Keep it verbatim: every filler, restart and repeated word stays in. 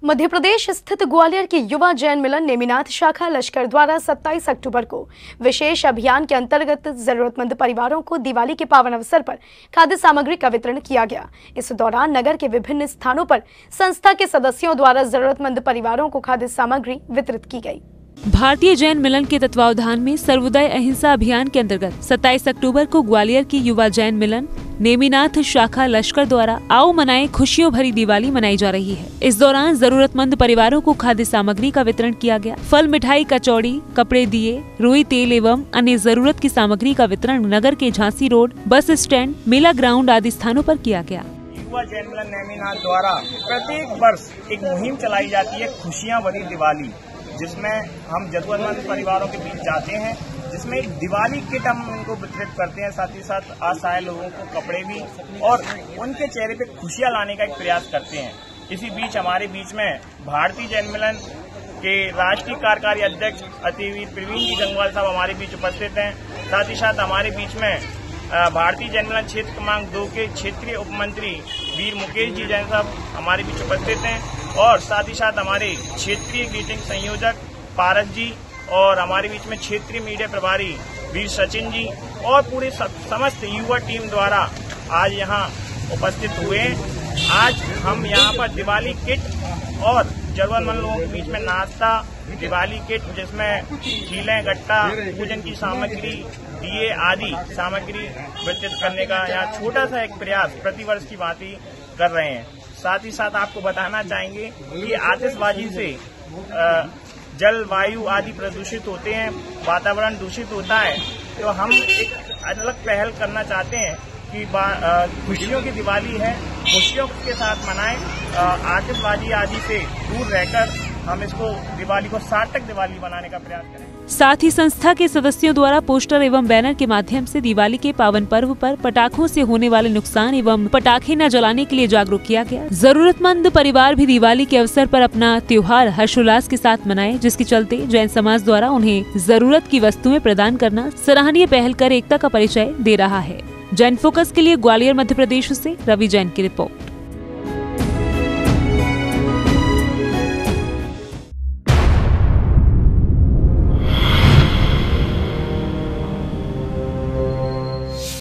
मध्य प्रदेश स्थित ग्वालियर की युवा जैन मिलन नेमिनाथ शाखा लश्कर द्वारा सत्ताईस अक्टूबर को विशेष अभियान के अंतर्गत जरूरतमंद परिवारों को दिवाली के पावन अवसर पर खाद्य सामग्री का वितरण किया गया। इस दौरान नगर के विभिन्न स्थानों पर संस्था के सदस्यों द्वारा जरूरतमंद परिवारों को खाद्य सामग्री वितरित की गई। भारतीय जैन मिलन के तत्वावधान में सर्वोदय अहिंसा अभियान के अंतर्गत सत्ताईस अक्टूबर को ग्वालियर की युवा जैन मिलन नेमिनाथ शाखा लश्कर द्वारा आओ मनाएं खुशियों भरी दिवाली मनाई जा रही है। इस दौरान जरूरतमंद परिवारों को खाद्य सामग्री का वितरण किया गया। फल, मिठाई, कचौड़ी, कपड़े, दिए, रुई तेल एवं अन्य जरूरत की सामग्री का वितरण नगर के झांसी रोड, बस स्टैंड, मेला ग्राउंड आदि स्थानों पर किया गया। युवा जैन मिलन नेमिनाथ द्वारा प्रत्येक वर्ष एक मुहिम चलाई जाती है खुशियाँ भरी दिवाली, जिसमें हम जरूरतमंद परिवारों के बीच जाते हैं, जिसमें एक दिवाली किट हम उनको वितरित करते हैं। साथ ही साथ असहाय लोगों को कपड़े भी और उनके चेहरे पे खुशियां लाने का एक प्रयास करते हैं। इसी बीच हमारे बीच में भारतीय जैन मिलन के राष्ट्रीय कार्यकारी अध्यक्ष अतिवीर प्रवीण जी गंगवाल साहब हमारे बीच उपस्थित हैं। साथ ही साथ हमारे बीच में भारतीय जैन मिलन क्षेत्र क्रमांक दो के क्षेत्रीय उपमंत्री वीर मुकेश जी जैन साहब हमारे बीच उपस्थित हैं और साथ ही साथ हमारे क्षेत्रीय ग्रीटिंग संयोजक पारस जी और हमारे बीच में क्षेत्रीय मीडिया प्रभारी वीर सचिन जी और पूरी समस्त युवा टीम द्वारा आज यहाँ उपस्थित हुए। आज हम यहाँ पर दिवाली किट और जरूरतमंद लोगों के बीच में नाश्ता, दिवाली किट जिसमें खीलें, गट्टा, पूजन की सामग्री, दिए आदि सामग्री वितरित करने का यहाँ छोटा सा एक प्रयास प्रतिवर्ष की भांति कर रहे हैं। साथ ही साथ आपको बताना चाहेंगे कि आतिशबाजी से जल, वायु आदि प्रदूषित होते हैं, वातावरण दूषित होता है, तो हम एक अलग पहल करना चाहते हैं कि खुशियों की दिवाली है, खुशियों के साथ मनाएं, आतिशबाजी आदि से दूर रहकर हम इसको दिवाली को सार्थक दिवाली बनाने का प्रयास करें। साथ ही संस्था के सदस्यों द्वारा पोस्टर एवं बैनर के माध्यम से दिवाली के पावन पर्व पर पटाखों से होने वाले नुकसान एवं पटाखे न जलाने के लिए जागरूक किया गया। जरूरतमंद परिवार भी दिवाली के अवसर पर अपना त्योहार हर्षोल्लास के साथ मनाए, जिसके चलते जैन समाज द्वारा उन्हें जरूरत की वस्तुएं प्रदान करना सराहनीय पहल कर एकता का परिचय दे रहा है। जैन फोकस के लिए ग्वालियर मध्य प्रदेश से रवि जैन की रिपोर्ट।